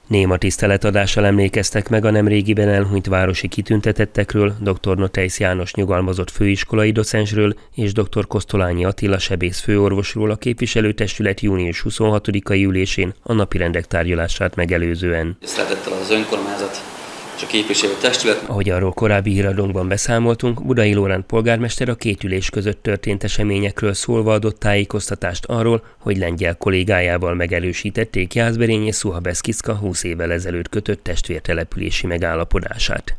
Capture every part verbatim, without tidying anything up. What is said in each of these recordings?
Néma tiszteletadással emlékeztek meg a nemrégiben elhunyt városi kitüntetettekről, dr. Noteisz János nyugalmazott főiskolai docensről és dr. Kosztolányi Attila sebész főorvosról a képviselőtestület június huszonhatodikai ülésén a napirendek tárgyalását megelőzően. Szeretettel az önkormányzat és a képviselőtestület. Ahogy arról korábbi híradónkban beszámoltunk, Budai Lóránt polgármester a két ülés között történt eseményekről szólva adott tájékoztatást arról, hogy lengyel kollégájával megerősítették Jászberény és Suhabeszkiszka húsz évvel ezelőtt kötött testvértelepülési megállapodását.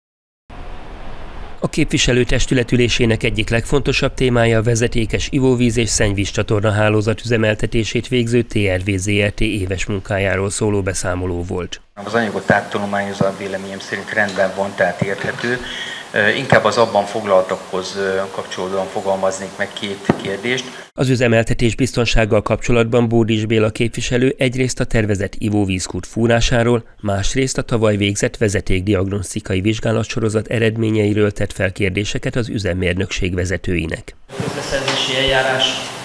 A képviselőtestület ülésének egyik legfontosabb témája a vezetékes ivóvíz és szennyvízcsatorna hálózat üzemeltetését végző té er vé zé er té éves munkájáról szóló beszámoló volt. Az anyagot áttanulmányozva véleményem szerint rendben van, tehát érthető. Inkább az abban foglaltakhoz kapcsolódóan fogalmaznék meg két kérdést. Az üzemeltetés biztonsággal kapcsolatban Bódis Béla képviselő egyrészt a tervezett ivóvízkút fúrásáról, másrészt a tavaly végzett vezetékdiagnosztikai vizsgálatsorozat eredményeiről tett fel kérdéseket az üzemmérnökség vezetőinek. A közbeszerzési eljárás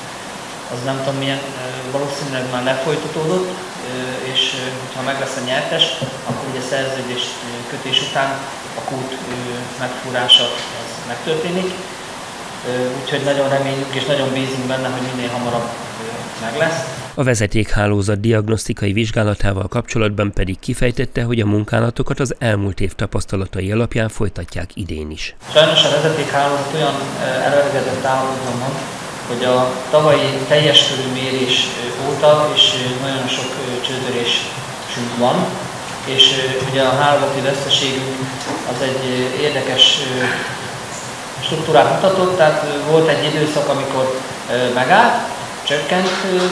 az nem tudom milyen, valószínűleg már lefolytatódott, és ha meg lesz a nyertes, akkor ugye szerződés kötés után a kút megfúrása ez megtörténik. Úgyhogy nagyon reméljük és nagyon bízunk benne, hogy minél hamarabb meg lesz. A vezetékhálózat diagnosztikai vizsgálatával kapcsolatban pedig kifejtette, hogy a munkálatokat az elmúlt év tapasztalatai alapján folytatják idén is. Sajnos a vezetékhálózat olyan elöregedett állapotban van, hogy a tavalyi teljes körű mérés óta is nagyon sok csődörésünk van, és ugye a hálózati veszteségünk az egy érdekes struktúrát mutatott, tehát volt egy időszak, amikor megállt, csökkent,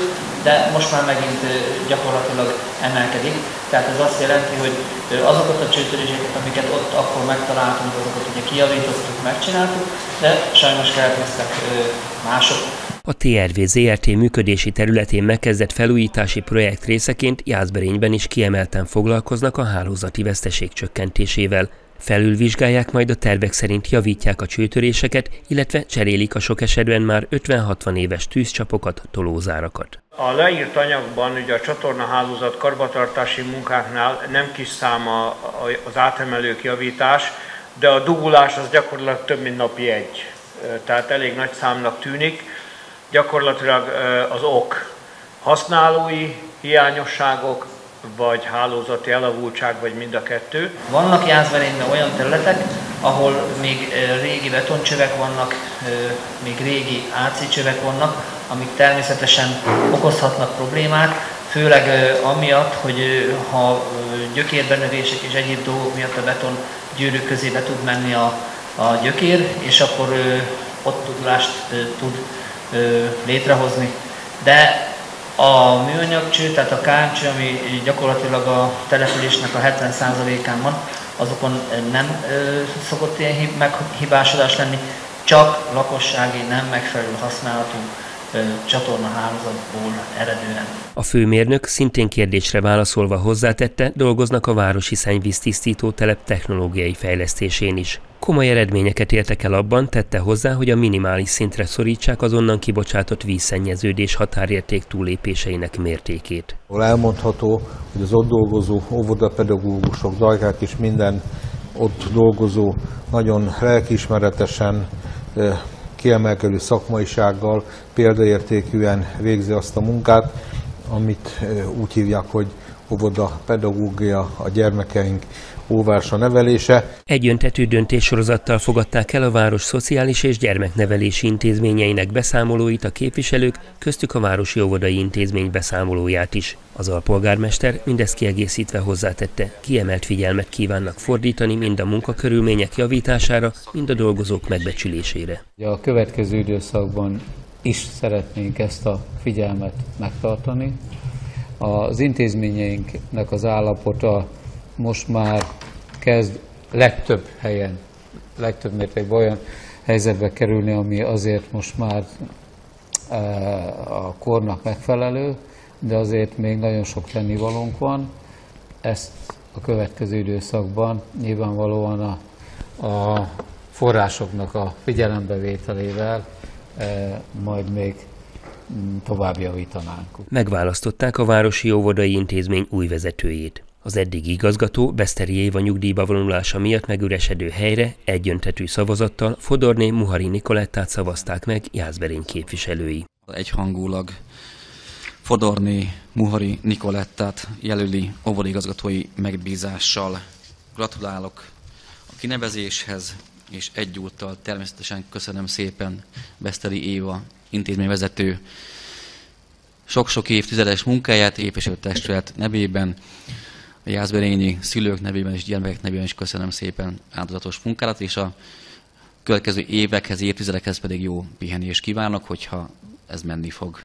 de most már megint gyakorlatilag emelkedik. Tehát ez azt jelenti, hogy azokat a csődöréseket, amiket ott akkor megtaláltunk, azokat ugye kijavítottuk, megcsináltuk, de sajnos keletkeztek mások. A té er vé zé er té működési területén megkezdett felújítási projekt részeként Jászberényben is kiemelten foglalkoznak a hálózati veszteség csökkentésével. Felülvizsgálják, majd a tervek szerint javítják a csőtöréseket, illetve cserélik a sok esetben már ötven-hatvan éves tűzcsapokat, tolózárakat. A leírt anyagban ugye a csatornahálózat karbantartási munkáknál nem kis szám az átemelők javítás, de a dugulás az gyakorlatilag több mint napi egy. Tehát elég nagy számnak tűnik. Gyakorlatilag az ok használói hiányosságok, vagy hálózati elavultság, vagy mind a kettő. Vannak Jászberényben olyan területek, ahol még régi betoncsövek vannak, még régi ácicsövek vannak, amik természetesen okozhatnak problémát, főleg amiatt, hogy ha gyökérbenövések és egyéb dolgok miatt a beton gyűrűk közé be tud menni a, a gyökér, és akkor ott tudulást tud létrehozni. De a műanyagcső, tehát a ká em cső, ami gyakorlatilag a településnek a hetven százalékán van, azokon nem szokott ilyen meghibásodás lenni, csak lakossági nem megfelelő használatú csatornahálózatból eredően. A főmérnök szintén kérdésre válaszolva hozzátette, dolgoznak a városi szennyvíztisztító telep technológiai fejlesztésén is. Komoly eredményeket értek el abban, tette hozzá, hogy a minimális szintre szorítsák az onnan kibocsátott vízszennyeződés határérték túllépéseinek mértékét. Elmondható, hogy az ott dolgozó óvodapedagógusok, zajkák és minden ott dolgozó nagyon lelkiismeretesen, kiemelkedő szakmaisággal, példaértékűen végzi azt a munkát, amit úgy hívják, hogy óvodapedagógia, a gyermekeink óvása nevelése. Egyöntetű döntéssorozattal fogadták el a város szociális és gyermeknevelési intézményeinek beszámolóit a képviselők, köztük a városi óvodai intézmény beszámolóját is. Az alpolgármester mindezt kiegészítve hozzátette, kiemelt figyelmet kívánnak fordítani mind a munkakörülmények javítására, mind a dolgozók megbecsülésére. A következő időszakban is szeretnénk ezt a figyelmet megtartani. Az intézményeinknek az állapota most már kezd legtöbb helyen, legtöbb mértékben olyan helyzetbe kerülni, ami azért most már a kornak megfelelő, de azért még nagyon sok tennivalónk van. Ezt a következő időszakban nyilvánvalóan a, a forrásoknak a figyelembevételével majd még tovább javítanánk. Megválasztották a városi óvodai intézmény új vezetőjét. Az eddigi igazgató Beszteri Éva nyugdíjba vonulása miatt megüresedő helyre egyöntetű szavazattal Fodorné Muhari Nikolettát szavazták meg Jászberény képviselői. Egyhangulag Fodorné Muhari Nikolettát jelöli óvodaigazgatói megbízással. Gratulálok a kinevezéshez, és egyúttal természetesen köszönöm szépen Beszteri Éva intézményvezető sok-sok évtizedes munkáját, képviselőtestület nevében, a jászberényi szülők nevében és gyermekek nevében is köszönöm szépen áldozatos munkálat, és a következő évekhez, évtizedekhez pedig jó pihenést kívánok, hogyha ez menni fog.